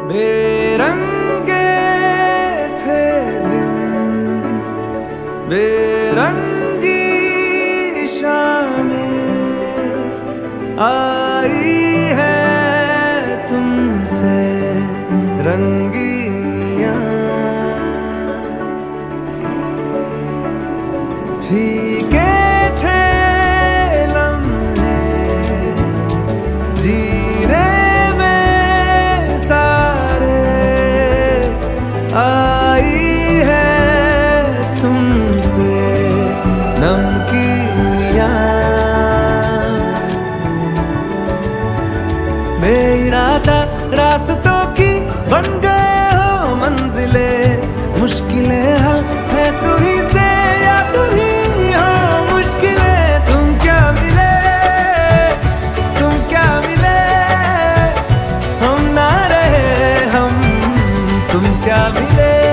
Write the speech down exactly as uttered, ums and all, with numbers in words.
बेरंगे थे दिन, बेरंगी शामें आई है तुमसे रंगीनियां। फीके थे लम्हे जीने में सारे, आई है तुमसे नमकीनियां। बेइरादा रास्तों की बन गए हो मंजिले, मुश्किलें हल है तू ही से या तू ही हो मुश्किलें। तुम क्या मिले, तुम क्या मिले, हम ना रहे हम, तुम क्या मिले।